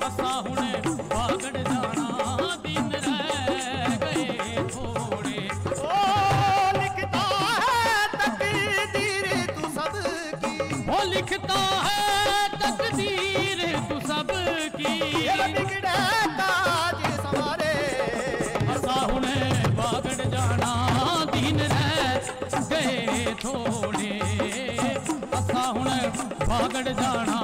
असा हुणे बागड़ जाना दिन रह गए थोड़े। ओ लिखता है तकदीर तू सबकी, वो लिखता है तकदीर तू सबकी, बिगड़े काज सवारे। असा हुणे बागड़ जाना दिन रह गए थोड़े, असा हुणे बागड़ जाना